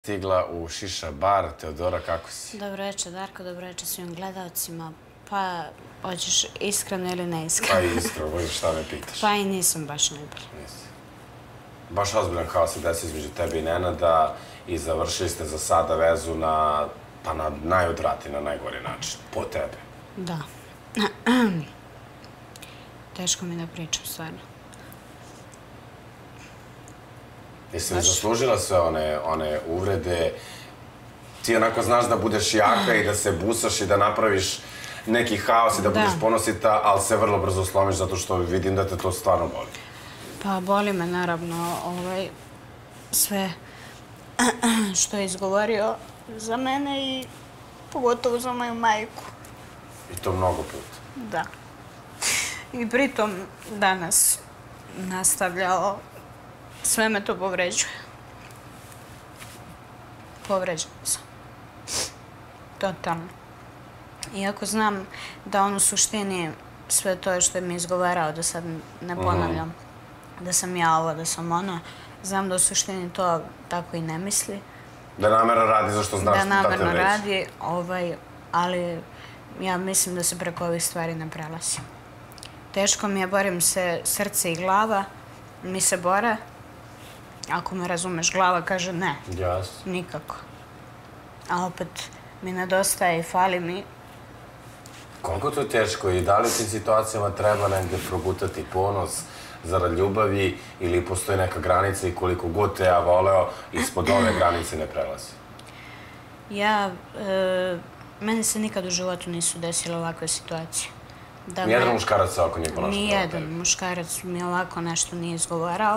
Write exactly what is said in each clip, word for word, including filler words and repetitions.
Stigla u Šiša bar. Teodora, kako si? Dobro večer, Darko, dobro večer svim gledalcima. Pa, hoćeš iskreno ili neiskreno? Pa iskreno, možeš šta me pitaš. Pa i nisam baš najbolje. Nisi. Baš ozbiljan haos se desi između tebe i Nenada i završili ste za sada vezu na, pa na najodvratniji, na najgori način. Po tebe. Da. Teško mi da pričam, stvarno. Jesi li zaslužila sve one, one uvrede? Ti onako znaš da budeš jaka i da se busaš i da napraviš neki haos i da budeš ponosita, ali se vrlo brzo slomiš zato što vidim da te to stvarno boli. Pa boli me naravno ovaj, sve što je izgovorio za mene i pogotovo za moju majku. I to mnogo puta. Da. I pritom danas nastavljao, sve me to povređuje. Povređena sam. Totalno. Iako znam da on u suštini sve to što je mi izgovarao, da sad ne ponavljam, da sam ja ovo, da sam ono, znam da u suštini to tako i ne misli. Da namerno radi zašto znaš da te vreći. Da namerno radi, ovaj, ali ja mislim da se preko ovih stvari ne prelazi. Teško mi je, borim se srce i glava, mi se bore. Ako me razumeš, glava kaže ne. Jasno. Nikako. A opet mi nedostaje i fali mi. Koliko to je teško i da li u tim situacijama treba negde progutati ponos zarad ljubavi ili postoji neka granica i koliko god te ja voleo, ispod ove granice ne prelazi? Ja, e, meni se nikad u životu nisu desile ovakve situacije. Da Nijedan me, muškarac se ovako nije ponašao? Nijedan muškarac mi ovako nešto nije izgovarao.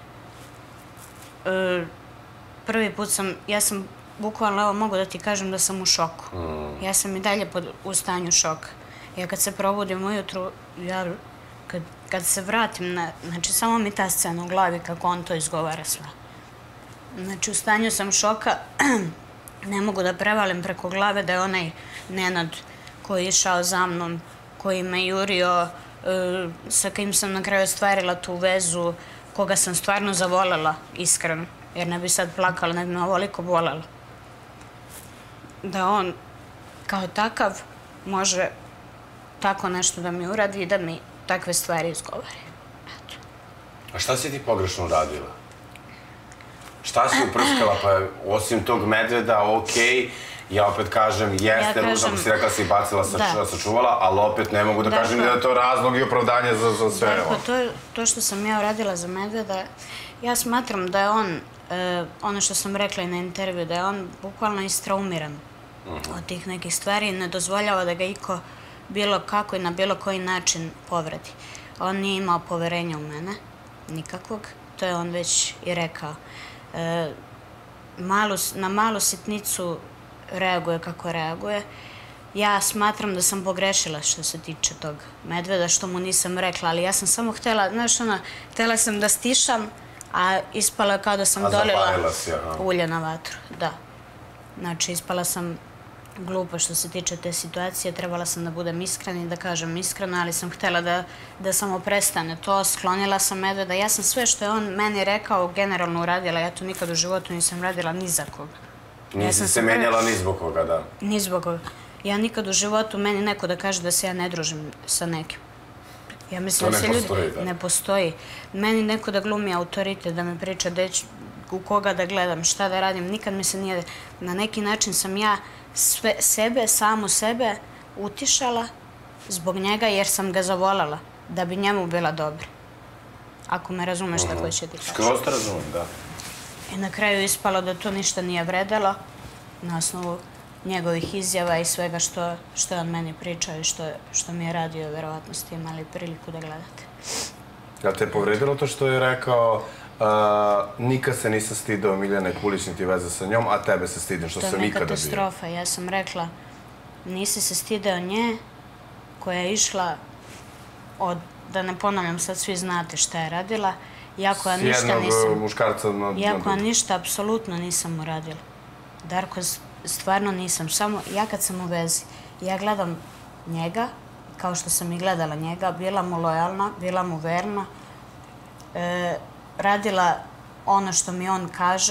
E, prvi put sam, ja sam bukvalno, evo mogu da ti kažem da sam u šoku. Mm. Ja sam i dalje pod, u stanju šoka. Ja kad se probudim ujutru, ja kad, kad se vratim, na, znači samo mi ta scena u glavi kako on to izgovara sve. Znači u stanju sam šoka, ne mogu da prevalim preko glave da je onaj Nenad koji je išao za mnom, koji me jurio, e, sa kojim sam na kraju ostvarila tu vezu, koga sam stvarno zavolela, iskreno, jer ne bi sad plakala, ne bi me ovoliko bolela. Da on kao takav može tako nešto da mi uradi i da mi takve stvari izgovori. Eto. A šta si ti pogrešno uradila? Šta si uprskala? Pa osim tog medveda, okej, ja opet kažem, jeste ružno, ako si rekla si bacila, sačuvala, ali opet ne mogu da kažem da je to razlog i opravdanje za sve. Darko, to što sam ja uradila za medveda, ja smatram da je on, ono što sam rekla i na intervju, da je on bukvalno istraumiran od tih nekih stvari i ne dozvoljava da ga iko bilo kako i na bilo koji način povredi. On nije imao poverenja u mene, nikakvog, to je on već i rekao. Na malu sitnicu reaguje kako reaguje. Ja smatram da sam pogrešila što se tiče tog medveda, što mu nisam rekla, ali ja sam samo htjela, znaš ono, htjela sam da stišam, a ispalo je kao da sam dolila ulje na vatru. Da. Znači, ispala sam glupa što se tiče te situacije, trebala sam da budem iskrena i da kažem iskreno, ali sam htjela da, da samo prestane to, sklonila sam medveda. Ja sam sve što je on meni rekao generalno uradila, ja to nikad u životu nisam radila ni za koga. Nisi se menjala ni zbog koga, da? Ni zbog koga. Ja nikad u životu, meni neko da kaže da se ja ne družim sa nekim. Ja mislim da se ljudi... Ne postoji. Meni neko da glumi autoritet, da me priča u koga da gledam, šta da radim, nikad mi se nije... Na neki način sam ja sebe, samu sebe utišala zbog njega jer sam ga zavoljela, da bi njemu bila dobra. Ako me razumeš tako će ti kažem. Skroz te razumem, da. I na kraju ispalo da to ništa nije vredelo na osnovu njegovih izjava i svega što je on meni pričao i što mi je radio, verovatno ste imali priliku da gledate. Ja te je povredilo to što je rekao nikad se nisam stidao Miljane Kulić niti veze sa njom, a tebe se stidim što sam ikada bio. To je katastrofa. Ja sam rekla, nisi se stideo nje koja je išla od, da ne ponavljam, sad svi znate šta je radila, iako ja ništa nisam... S jednog muškarca na... Iako ja ništa apsolutno nisam uradila. Darko, stvarno nisam. Samo ja kad sam u vezi, ja gledam njega, kao što sam i gledala njega, bila mu lojalna, bila mu verna, radila ono što mi on kaže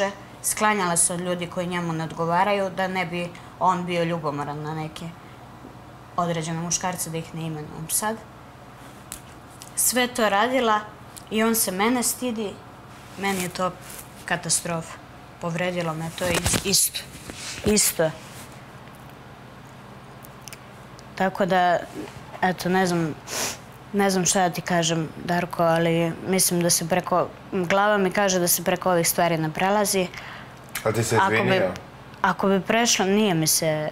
sklanjala se od ljudi koji njemu ne odgovaraju, da ne bi on bio ljubomoran na neke određene muškarce, da ih ne imenujem sad. Sve to radila i on se mene stidi, meni je to katastrofa. Povredilo me, to je isto. Isto. Tako da, eto, ne znam, ne znam šta da ti kažem, Darko, ali mislim da se preko, glava mi kaže da se preko ovih stvari ne prelazi. A ti se izvinio? Ako bi prešlo, nije mi se,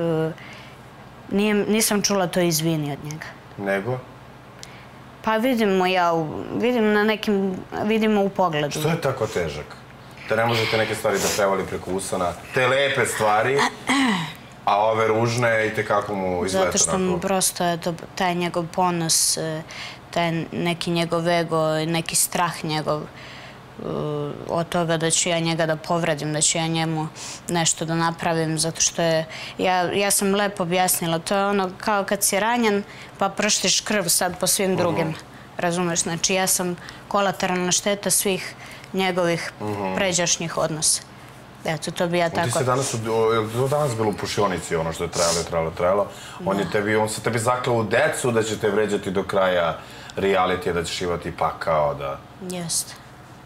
nisam čula to izvini od njega. Nego? Pa vidimo ja, vidim na nekim, vidimo u pogledu. Što je tako težak? Da ne možete neke stvari da prevali preko usana? Te lepe stvari, a ove ružne i tekako mu izgleda onako? Zato što mu prosto je taj njegov ponos, taj neki njegov ego, neki strah njegov od toga da ću ja njega da povredim, da ću ja njemu nešto da napravim, zato što je, ja sam lepo objasnila, to je ono kao kad si ranjen pa prštiš krv sad po svim drugim, razumeš, znači ja sam kolateralna šteta svih njegovih pređašnjih odnosa. Eto, to bi ja tako... Ti se danas, je li to danas bilo u pušionici, ono što je trajalo, trajalo, trajalo? On je tebi, on se tebi zaklao u decu da će te vređati do kraja realitija, da ćeš imati pakao, da... Jeste.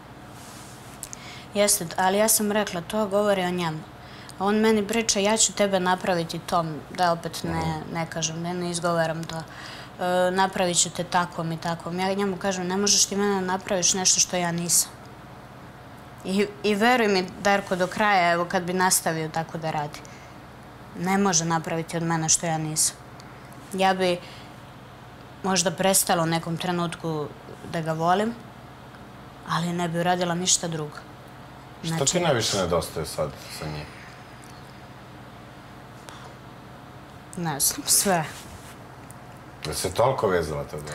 Jeste, ali ja sam rekla, to govori o njemu. On meni priča, ja ću tebe napraviti tom, da opet ne kažem, ne izgovaram to. Napravit ću te takvom i takvom. Ja njemu kažem, ne možeš ti mene napraviš nešto što ja nisam. I veruj mi, Darko, do kraja, evo kad bi nastavio tako da radi, ne može napraviti od mene što ja nisam. Ja bi možda prestala u nekom trenutku da ga volim, ali ne bi uradila ništa drugo. Što ti najviše nedostaje sad sa njim? Ne znam, sve. Da se toliko vezala tada?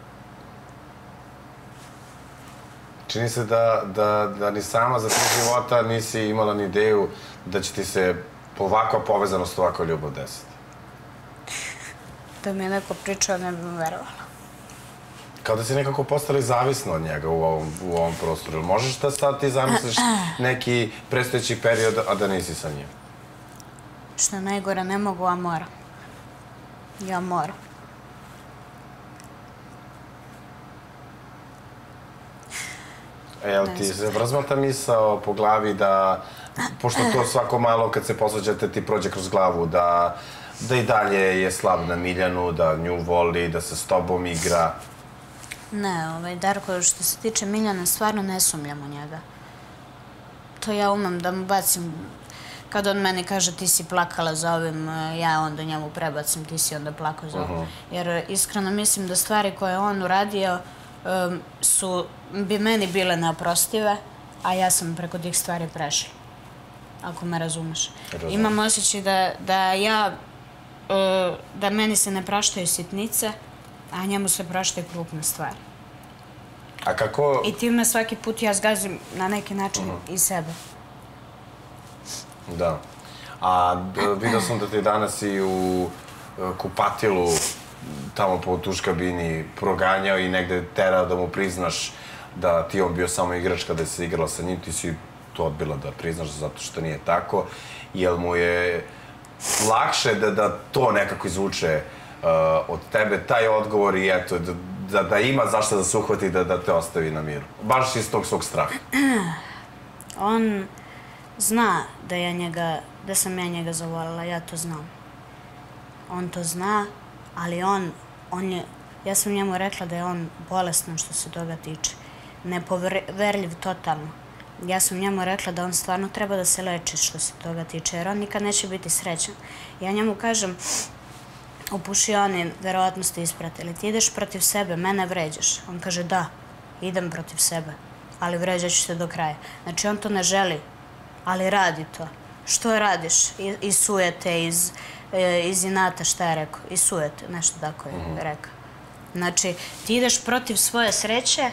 Čini se da ni sama za tvoj života nisi imala ni ideju da će ti se ovakva povezanost, ovakva ljubav desiti. Da mi je neko pričao, ne bih mu verovala. Kao da si nekako postali zavisno od njega u ovom prostoru. Možeš da sad ti zamisliš neki predstojeći period, a da nisi sa njim? Što najgore, ne mogu, a moram. Ja moram. Jel ti se razmata misao po glavi da, pošto to svako malo kad se posvađate ti prođe kroz glavu, da i dalje je slab na Miljanu, da nju voli, da se s tobom igra? Ne, Darko, što se tiče Miljana, stvarno ne sumnjam u njega. To ja umem da mu bacim, kad on meni kaže ti si plakala za ovim, ja onda njemu prebacim ti si onda plakao za ovim. Jer iskreno mislim da stvari koje je on uradio su, bi meni bile neoprostive, a ja sam preko tih stvari prešla. Ako me razumeš. Imam osjećaj da ja, da meni se ne praštaju sitnice, a njemu se praštaju krupne stvari. A kako... I time svaki put ja zgazim na neki način i sebe. Da. A vidio sam da ti danas i u kupatilu tamo po tuškabini proganjao i negde terao da mu priznaš da ti on bio samo igrač kada si igrala sa njim, ti si to odbila da priznaš zato što nije tako, jer mu je lakše da to nekako izvuče od tebe, taj odgovor i eto, da ima zašto da se uhvati da te ostavi na miru. Baš iz tog svog straha. On zna da ja njega, da sam ja njega zavoljela, ja to znam. On to zna, ali on, on je, ja sam njemu rekla da je on bolestan što se toga tiče. Nepoverljiv totalno. Ja sam njemu rekla da on stvarno treba da se leči što se toga tiče, jer on nikad neće biti srećan. Ja njemu kažem, u pušioni, verovatno ste ispratili, ti ideš protiv sebe, mene vređaš. On kaže da, idem protiv sebe, ali vređat ću se do kraja. Znači on to ne želi, ali radi to. Što radiš? Iz sujete, iz inata, šta je rekao? Iz sujete, nešto tako je rekao. Znači, ti ideš protiv svoje sreće,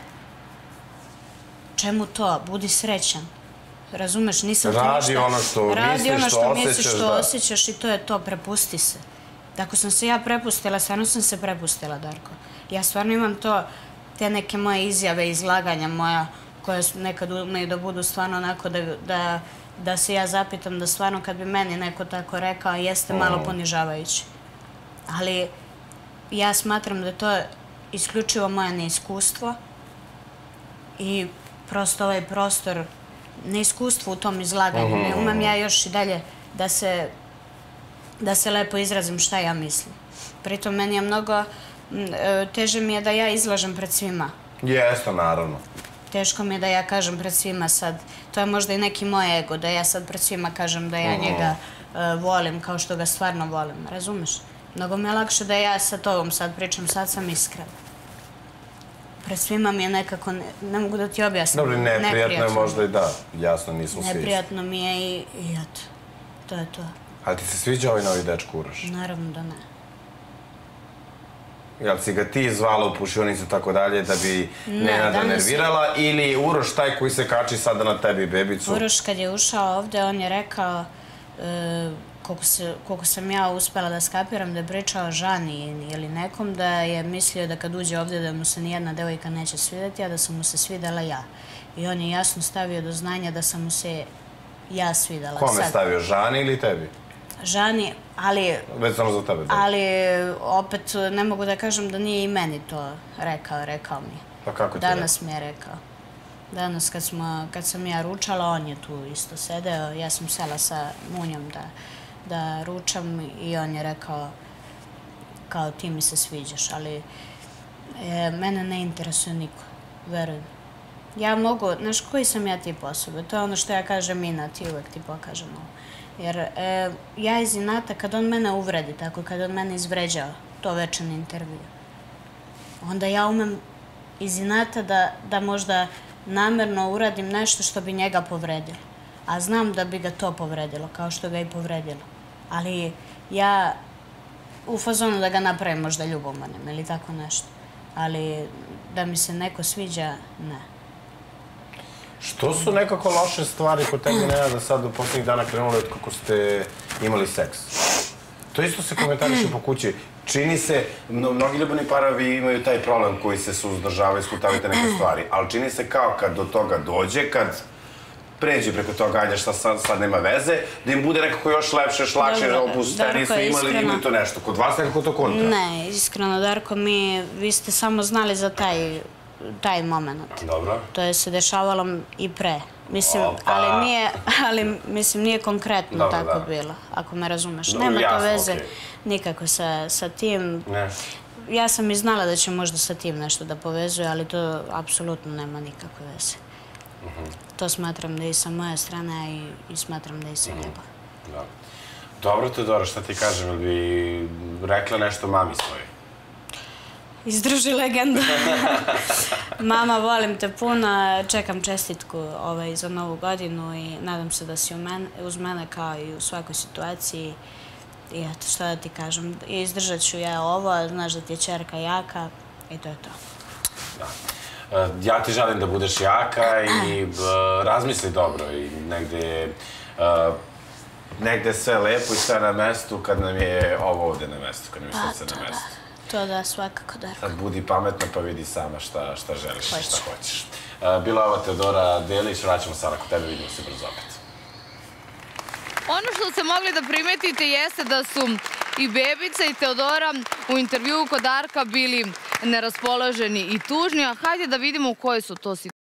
čemu to? Budi srećan. Razumeš, nisam ti ništa... Radi ono što misliš, što osjećaš, da. Što osjećaš i to je to, prepusti se. Ako sam se ja prepustila, stvarno sam se prepustila, Darko. Ja stvarno imam to, te neke moje izjave, izlaganja moja, koje nekad umeju da budu stvarno onako da se ja zapitam da stvarno kad bi meni neko tako rekao, jeste malo ponižavajući. Ali ja smatram da je to isključivo moje neiskustvo i prosto ovaj prostor, neiskustvo u tom izlaganju. Ne umem ja još i dalje da se da se lepo izrazim šta ja mislim. Pritom meni je mnogo teže mi je da ja izlažem pred svima. Jeste, naravno. Teško mi je da ja kažem pred svima sad, to je možda i neki moj ego, da ja sad pred svima kažem da ja njega volim kao što ga stvarno volim, razumeš? Mnogo mi je lakše da ja sa tobom sad pričam, sad sam iskrena. Pred svima mi je nekako, ne mogu da ti objasnim. Dobro, neprijatno je možda i da, jasno, nismo svi. Neprijatno mi je i eto, to je to. Ali ti se sviđa ovaj novi dečko Uroš? Naravno da ne. Jel si ga ti zvala u pušionicu tako dalje da bi Nenada nervirala ili je Uroš taj koji se kači sada na tebi bebicu? Uroš kad je ušao ovde, on je rekao, koliko sam ja uspela da skapiram, da je pričao o Žani ili nekom, da je mislio da kad uđe ovde da mu se nijedna devojka neće svideti, a da sam mu se svidela ja. I on je jasno stavio do znanja da sam mu se ja svidela. Kome stavio, Žani ili tebi? Žani, ali... Vezano za tebe, da. Ali opet ne mogu da kažem da nije i meni to rekao, rekao mi je. Pa kako ti je rekao? Danas mi je rekao. Danas kad sam ja ručala, on je tu isto sedeo. Ja sam sela sa Munjom da ručam i on je rekao kao ti mi se sviđaš, ali mene ne interesuje niko, verujem. Ja mogu, znaš koji sam ja tip osobe, to je ono što ja kažem Ina, ti uvek ti pokažem ovo. Jer ja iz inata, kad on mene uvredi, tako kad on mene izvređao to večer na intervju, onda ja umem iz inata da možda namerno uradim nešto što bi njega povredilo. A znam da bi ga to povredilo, kao što ga i povredilo. Ali ja u fazonu da ga napravim možda ljubomoran ili tako nešto. Ali da mi se neko sviđa, ne. Što su nekako loše stvari kod tebi, Nenada, sad u posljednjih dana krenuli od kako ste imali seks? To isto se komentariše po kući. Čini se, mnogi ljubavni parovi imaju taj problem koji se suzdržavaju, iskutavaju te neke stvari, ali čini se kao kad do toga dođe, kad pređe preko toga, ajde šta sad nema veze, da im bude nekako još lepše, još lakše, opusteniji su imali ili imaju to nešto. Kod vas nekako to kontra? Ne, iskreno, Darko, mi, vi ste samo znali za taj taj moment. Dobro. To je se dešavalo i pre. Mislim, ali nije, ali mislim, nije konkretno tako bilo, ako me razumeš. Nema to veze nikako sa tim. Ja sam i znala da će možda sa tim nešto da povezuje, ali to apsolutno nema nikakve veze. To smatram da je i sa moje strane i smatram da je i sa njega. Dobro, Teodora, šta ti kažem, ili bi rekla nešto mami svojoj? Izdruži legendu. Mama, volim te puno, čekam čestitku za novu godinu i nadam se da si uz mene kao i u svakoj situaciji. I eto, što da ti kažem, izdržat ću ja ovo, znaš da ti je ćerka jaka i to je to. Ja ti želim da budeš jaka i razmisli dobro i negde negde sve lepo i sve na mestu kad nam je ovo ovde na mestu, kad nam je srce na mestu. To da, svakako, Darko. Sad budi pametna pa vidi sama šta želiš i šta hoćeš. Bila je ova Teodora Delić, vraćamo sada kod tebe, vidimo se brzo opet. Ono što ste mogli da primetite jeste da su i Bebica i Teodora u intervjuu kod Darka bili neraspoloženi i tužni, a hajde da vidimo u kojoj su to situaciji.